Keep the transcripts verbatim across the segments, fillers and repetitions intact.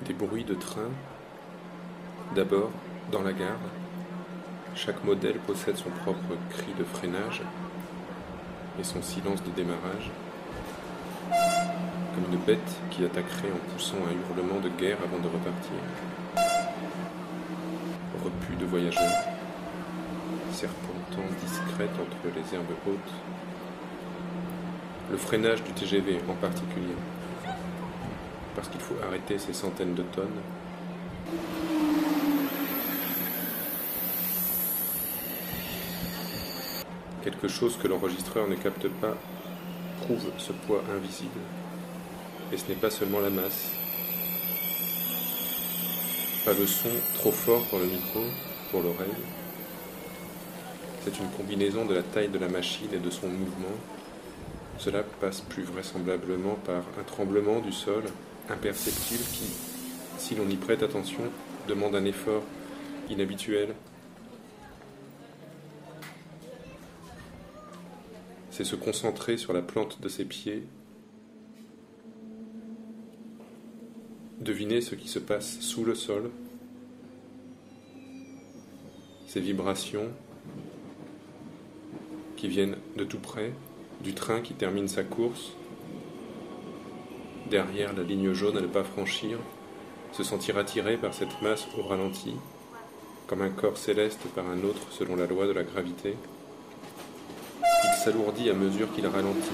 Des bruits de train. D'abord, dans la gare, chaque modèle possède son propre cri de freinage et son silence de démarrage, comme une bête qui attaquerait en poussant un hurlement de guerre avant de repartir. Repu de voyageurs, serpentant discrète entre les herbes hautes. Le freinage du T G V en particulier, parce qu'il faut arrêter ces centaines de tonnes. Quelque chose que l'enregistreur ne capte pas prouve ce poids invisible. Et ce n'est pas seulement la masse. Pas le son trop fort pour le micro, pour l'oreille. C'est une combinaison de la taille de la machine et de son mouvement. Cela passe plus vraisemblablement par un tremblement du sol imperceptible qui, si l'on y prête attention, demande un effort inhabituel. C'est se concentrer sur la plante de ses pieds, deviner ce qui se passe sous le sol, ces vibrations qui viennent de tout près, du train qui termine sa course, derrière la ligne jaune à ne pas franchir, se sentir attiré par cette masse au ralenti, comme un corps céleste par un autre selon la loi de la gravité. Il s'alourdit à mesure qu'il ralentit,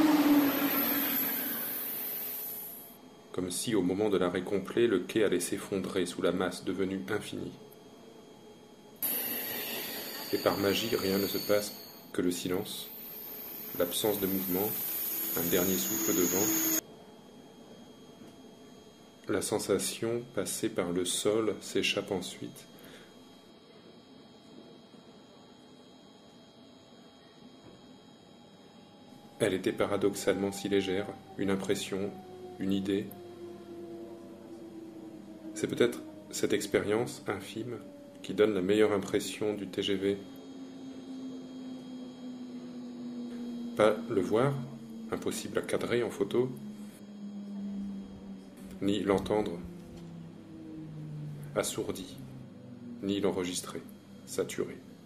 comme si au moment de l'arrêt complet, le quai allait s'effondrer sous la masse devenue infinie. Et par magie, rien ne se passe que le silence, l'absence de mouvement, un dernier souffle de vent. La sensation passée par le sol s'échappe ensuite. Elle était paradoxalement si légère, une impression, une idée. C'est peut-être cette expérience infime qui donne la meilleure impression du T G V. Pas le voir, impossible à cadrer en photo, ni l'entendre, assourdi, ni l'enregistrer, saturé.